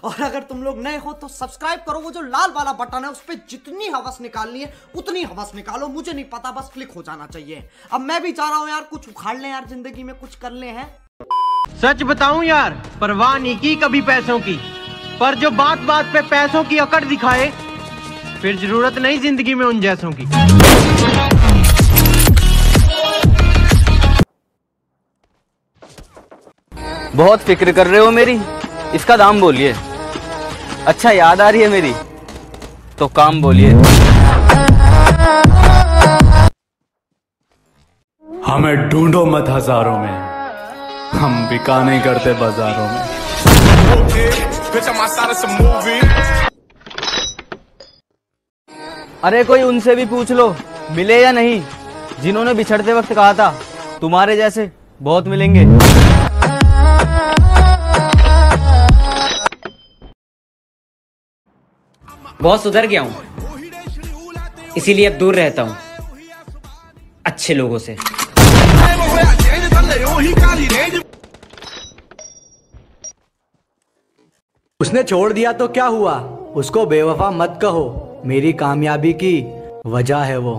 और अगर तुम लोग नए हो तो सब्सक्राइब करो, वो जो लाल वाला बटन है उस पर जितनी हवस निकालनी है उतनी हवस निकालो, मुझे नहीं पता, बस क्लिक हो जाना चाहिए। अब मैं भी चाह रहा हूँ यार कुछ उखाड़ ले यार, जिंदगी में कुछ कर ले हैं। सच बताऊं यार, परवाह नहीं की कभी पैसों की, पर जो बात बात पे पैसों की अकड़ दिखाए फिर जरूरत नहीं जिंदगी में उन जैसों की। बहुत फिक्र कर रहे हो मेरी, इसका दाम बोलिए। अच्छा याद आ रही है मेरी, तो काम बोलिए। हमें ढूंढो मत हजारों में, हम बिका नहीं करते बाजारों में। अरे कोई उनसे भी पूछ लो मिले या नहीं, जिन्होंने बिछड़ते वक्त कहा था तुम्हारे जैसे बहुत मिलेंगे। बहुत सुधर गया हूँ, इसीलिए अब दूर रहता हूँ अच्छे लोगों से। उसने छोड़ दिया तो क्या हुआ, उसको बेवफा मत कहो, मेरी कामयाबी की वजह है वो।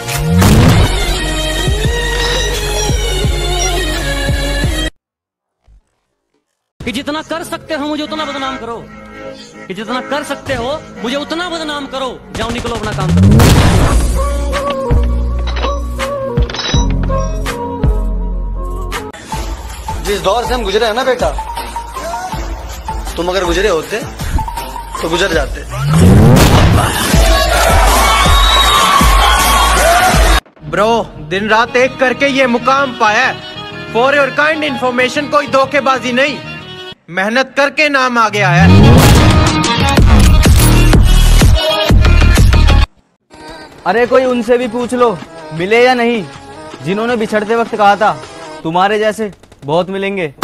कि जितना कर सकते हो मुझे उतना बदनाम करो, कि जितना कर सकते हो मुझे उतना बदनाम करो। जाओ निकलो अपना काम करो। जिस दौर से हम गुजरे हैं ना बेटा, तुम अगर गुजरे होते तो गुजर जाते। ब्रो दिन रात एक करके ये मुकाम पाया, फॉर योर काइंड इन्फॉर्मेशन, कोई धोखेबाजी नहीं, मेहनत करके नाम आ गया है। अरे कोई उनसे भी पूछ लो मिले या नहीं, जिन्होंने बिछड़ते वक्त कहा था तुम्हारे जैसे बहुत मिलेंगे।